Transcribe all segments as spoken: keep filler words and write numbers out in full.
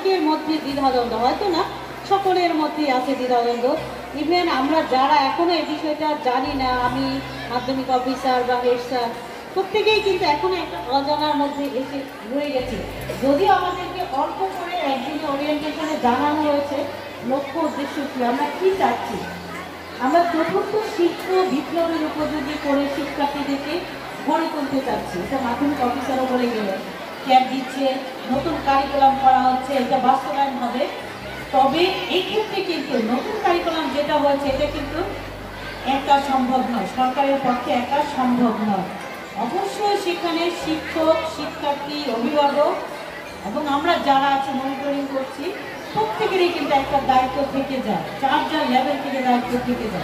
অনেকের মধ্যে দ্বিধাদ্বন্দ্ব, হয়তো না সকলের মধ্যেই আছে দ্বিধাদ্বন্দ্ব। ইভেন আমরা যারা এখনো এই বিষয়টা জানি না, আমি মাধ্যমিক অফিসার বা হেড স্যার, প্রত্যেকেই কিন্তু এখনো একটা অজানার মধ্যে এসে রয়ে গেছে। যদিও আমাদেরকে অল্প করে একদিনে ওরিয়েন্টেশনে জানানো হয়েছে লক্ষ্য উদ্দেশ্য কি, আমরা কি চাচ্ছি। আমরা চতুর্থ শিক্ষা বিপ্লবের উপযোগী করে শিক্ষার্থীদেরকে গড়ে তুলতে চাচ্ছি। এটা মাধ্যমিক অফিসারও বলে গেলেন, ক্যাম্প দিচ্ছে, নতুন কারিকুলাম করা হচ্ছে, এটা বাস্তবায়ন হবে। তবে এই ক্ষেত্রে কিন্তু নতুন কারিকুলাম যেটা হয়েছে এটা কিন্তু একা সম্ভব নয়, সরকারের পক্ষে একা সম্ভব নয়। অবশ্যই সেখানে শিক্ষক, শিক্ষার্থী, অভিভাবক এবং আমরা যারা আছে মনিটরিং করছি প্রত্যেকেরই কিন্তু একটা দায়িত্ব থেকে যায়, যার যার লেভেল থেকে দায়িত্ব থেকে যায়।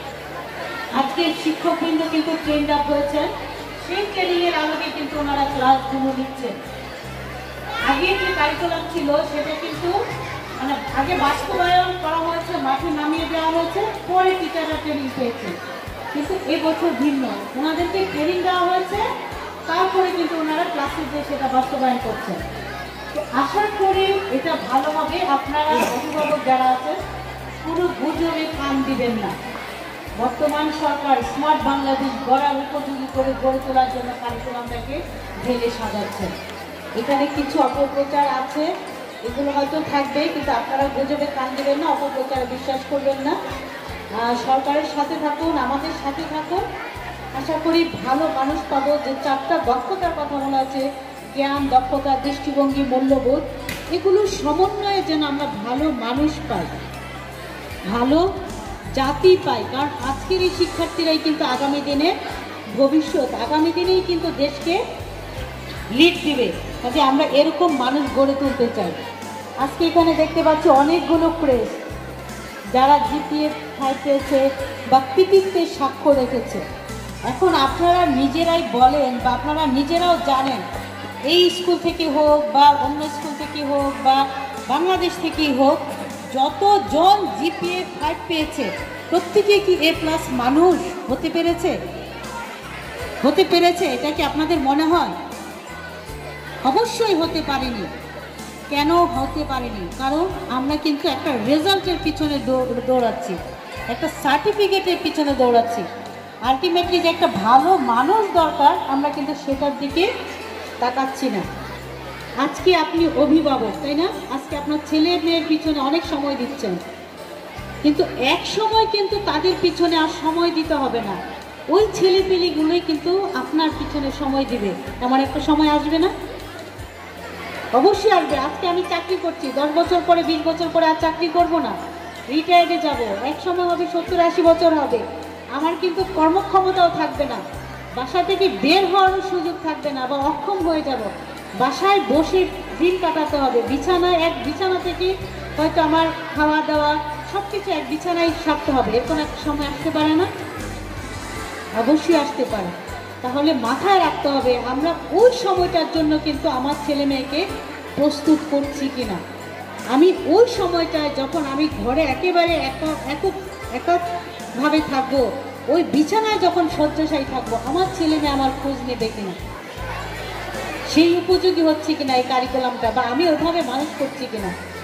আজকে শিক্ষকবৃন্দ কিন্তু ট্রেন্ড আপ হয়েছেন, সেই ট্রেনিংয়ের আলোকে কিন্তু ওনারা ক্লাসগুলো নিচ্ছেন। আগে যে কারিকুলাম ছিল সেটা কিন্তু মানে আগে বাস্তবায়ন করা হয়েছে, মাঠে নামিয়ে দেওয়া হয়েছে, পরে টিচাররা ট্রেনিং পেয়েছে। কিন্তু এবছর ভিন্ন, ওনাদেরকে ট্রেনিং দেওয়া হয়েছে, তারপরে কিন্তু ওনারা ক্লাসে যে সেটা বাস্তবায়ন করছেন। তো আশা করি এটা ভালো হবে। আপনারা অভিভাবক যারা আছেন পুরো গুজবে কান দিবেন না। বর্তমান সরকার স্মার্ট বাংলাদেশ গড়ার উপযোগী করে গড়ে তোলার জন্য কারিকুলামটাকে ঢেলে সাজাচ্ছেন। এখানে কিছু অপপ্রচার আছে, এগুলো হয়তো থাকবে, কিন্তু আপনারা গুজবে কান দিবেন না, অপপ্রচারে বিশ্বাস করবেন না। সরকারের সাথে থাকুন, আমাদের সাথে থাকুন। আশা করি ভালো মানুষ পাবো। যে চারটা দক্ষতার কথা বলা আছে, জ্ঞান, দক্ষতা, দৃষ্টিভঙ্গি, মূল্যবোধ, এগুলো সমন্বয়ে যেন আমরা ভালো মানুষ পাই, ভালো জাতি পাই। কারণ আজকের এই শিক্ষার্থীরাই কিন্তু আগামী দিনে ভবিষ্যৎ, আগামী দিনেই কিন্তু দেশকে লিড দিবে। কাজে আমরা এরকম মানুষ গড়ে তুলতে চাই। আজকে এখানে দেখতে পাচ্ছি অনেকগুলো প্রেস যারা জিপিএ ফাইভ পেয়েছে বা কৃতিত্বের সাক্ষ্য রেখেছে। এখন আপনারা নিজেরাই বলেন বা আপনারা নিজেরাও জানেন, এই স্কুল থেকে হোক বা অন্য স্কুল থেকে হোক বা বাংলাদেশ থেকেই হোক, যতজন জিপিএ ফাইভ পেয়েছে প্রত্যেকে কি এ প্লাস মানুষ হতে পেরেছে? হতে পেরেছে? এটা কি আপনাদের মনে হয়? অবশ্যই হতে পারেনি। কেন হতে পারেনি? কারণ আমরা কিন্তু একটা রেজাল্টের পিছনে দৌড়াচ্ছি, একটা সার্টিফিকেটের পিছনে দৌড়াচ্ছি। আলটিমেটলি যে একটা ভালো মানুষ দরকার, আমরা কিন্তু সেটার দিকে তাকাচ্ছি না। আজকে আপনি অভিভাবক, তাই না? আজকে আপনার ছেলে মেয়ের পিছনে অনেক সময় দিচ্ছেন, কিন্তু এক সময় কিন্তু তাদের পিছনে আর সময় দিতে হবে না। ওই ছেলেপেলেগুলোই কিন্তু আপনার পিছনে সময় দিবে। এমন একটা সময় আসবে না? অবশ্যই আসবে। আজকে আমি চাকরি করছি, দশ বছর পরে, বিশ বছর পরে আর চাকরি করব না, রিটায়ার্ডে যাব। এক সময় হবে সত্তর আশি বছর হবে, আমার কিন্তু কর্মক্ষমতাও থাকবে না, বাসা থেকে বের হওয়ারও সুযোগ থাকবে না, বা অক্ষম হয়ে যাব। বাসায় বসে দিন কাটাতে হবে, বিছানায়, এক বিছানা থেকে হয়তো আমার খাওয়া দাওয়া সব কিছু এক বিছানায় সারতে হবে। এরকম একটা সময় আসতে পারে না? অবশ্যই আসতে পারে। তাহলে মাথায় রাখতে হবে আমরা ওই সময়টার জন্য কিন্তু আমার ছেলে মেয়েকে প্রস্তুত করছি কিনা। আমি ওই সময়টায় যখন আমি ঘরে একেবারে একক একক এককভাবে থাকবো, ওই বিছানায় যখন শয্যাশায়ী থাকবো, আমার ছেলে মেয়ে আমার খোঁজ নেবে কিনা, সেই উপযোগী হচ্ছে কিনা এই কারিকুলামটা, বা আমি ওইভাবে মানুষ করছি কিনা।